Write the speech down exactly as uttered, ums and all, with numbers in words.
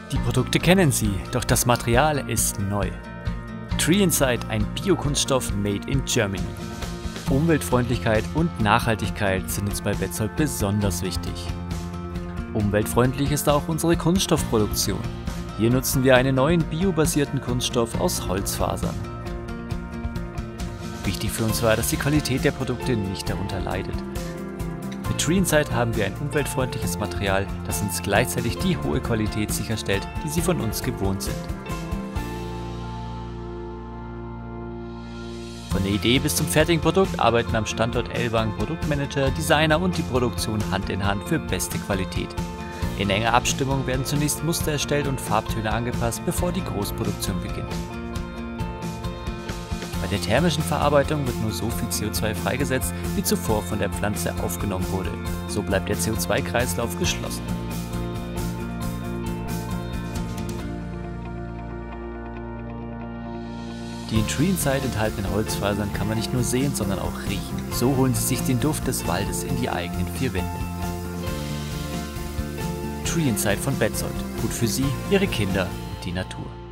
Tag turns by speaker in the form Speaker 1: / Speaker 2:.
Speaker 1: Die Produkte kennen Sie, doch das Material ist neu. Tree Inside, ein Biokunststoff made in Germany. Umweltfreundlichkeit und Nachhaltigkeit sind uns bei Betzold besonders wichtig. Umweltfreundlich ist auch unsere Kunststoffproduktion. Hier nutzen wir einen neuen biobasierten Kunststoff aus Holzfasern. Wichtig für uns war, dass die Qualität der Produkte nicht darunter leidet. Mit Tree Inside haben wir ein umweltfreundliches Material, das uns gleichzeitig die hohe Qualität sicherstellt, die Sie von uns gewohnt sind. Von der Idee bis zum fertigen Produkt arbeiten am Standort Ellwangen Produktmanager, Designer und die Produktion Hand in Hand für beste Qualität. In enger Abstimmung werden zunächst Muster erstellt und Farbtöne angepasst, bevor die Großproduktion beginnt. Bei der thermischen Verarbeitung wird nur so viel C O zwei freigesetzt, wie zuvor von der Pflanze aufgenommen wurde. So bleibt der C O zwei Kreislauf geschlossen. Die in Tree Inside enthaltenen Holzfasern kann man nicht nur sehen, sondern auch riechen. So holen Sie sich den Duft des Waldes in die eigenen vier Wände. Tree Inside von Betzold. Gut für Sie, Ihre Kinder und die Natur.